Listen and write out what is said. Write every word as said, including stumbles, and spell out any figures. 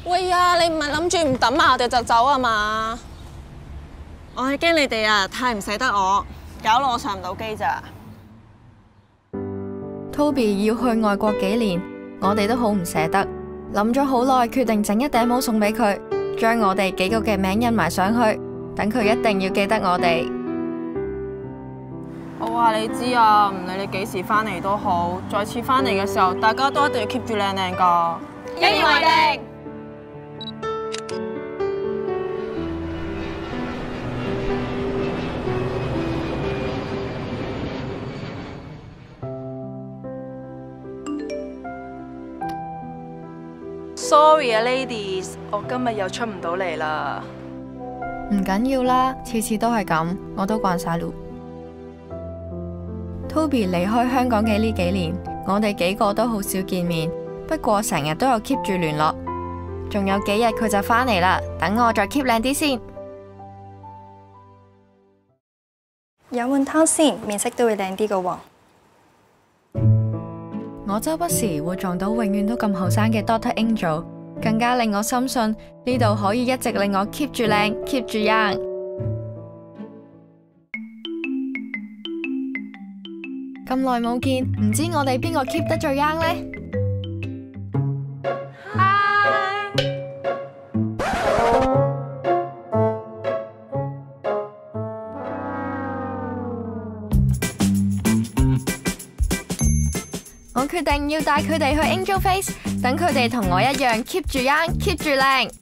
喂呀，你唔係諗住唔等埋我哋就走啊嘛？ 我係驚你哋啊，太唔捨得我，搞到我上唔到機咋。 Toby 要去外國幾年，我哋都好唔捨得，諗咗好耐，決定整一頂帽送俾佢，將我哋幾個嘅名印埋上去，等佢一定要記得我哋。 我話你知啊，唔理你幾時返嚟都好，再次返嚟嘅時候，大家都一定要 keep 住靚靚㗎。 一言為定。 Sorry 啊 ，ladies， 我今日又出唔到嚟啦。 唔緊要啦，次次都係咁，我都慣晒路。Toby 離開香港嘅呢幾年，我哋幾個都好少見面，不過成日都有 keep 住聯絡。仲有幾日佢就返嚟啦，等我再 keep 靚啲先。 飲碗湯先，面色都會靚啲噶喎。 我周不時會撞到永遠都咁後生嘅 Doctor Angel， 更加令我深信呢度可以一直令我 keep 住靚 ，keep 住 young。咁耐冇見，唔知我哋邊個 keep 得最 young 呢？我決定要帶佢哋去 Angel Face，等佢哋同我一樣 keep 住 young，keep 住靚。